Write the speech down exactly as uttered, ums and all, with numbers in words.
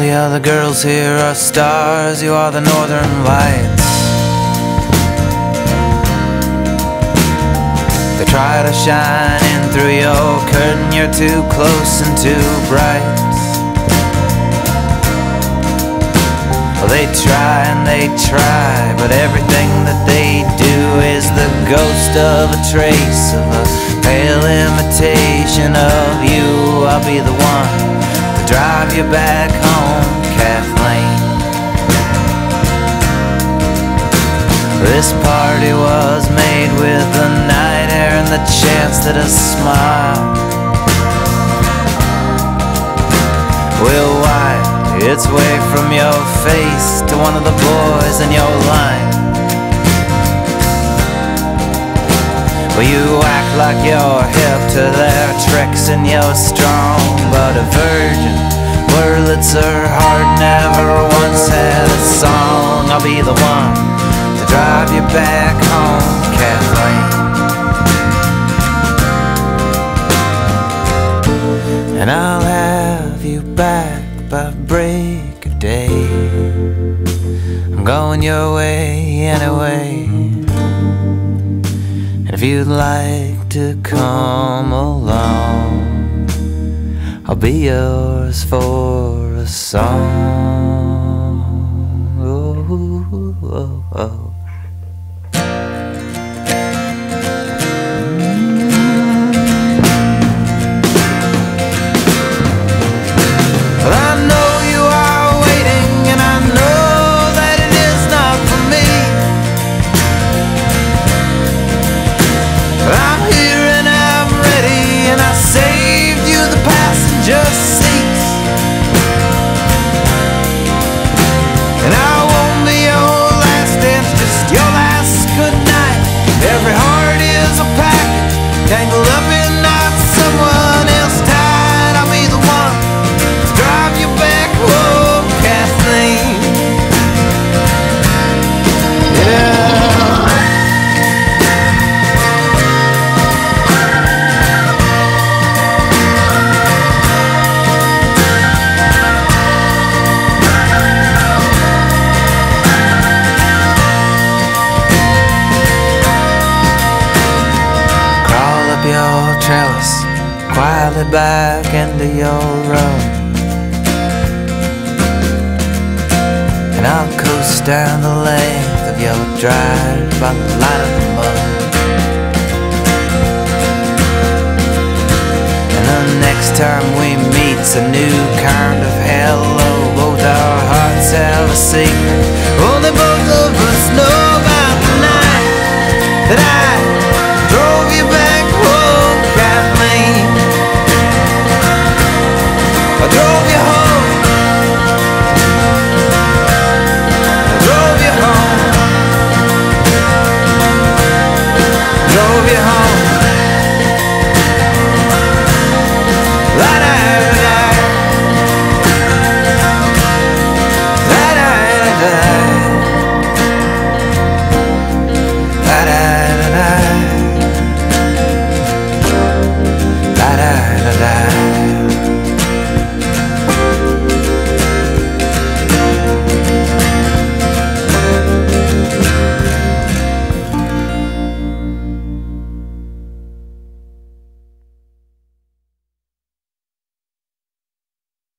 the other girls here are stars, you are the northern lights. They try to shine in through your curtain, you're too close and too bright. Well, they try and they try, but everything that they do is the ghost of a trace of a pale imitation of you. I'll be the one to drive you back home, Kathleen. This party was made with the night air and the chance that a smile will wipe its way from your face to one of the boys in your line. Well, you act like you're hip to their tricks and you're strong, but a virgin, worlets her heart never once had a song. I'll be the one to drive you back home, Kathleen. And I'll have you back by break of day. I'm going your way anyway. And if you'd like to come along, I'll be yours for a song. Oh, oh, oh. Tangled up in knots, someone else tied. I'll be the one to drive you back home, Kathleen. Yeah. Your trellis, quietly back into your room, and I'll coast down the length of your drive by the light of the moon. And the next time we meet's a new kind of hello. Both our hearts have a secret, only both of us know about the night that I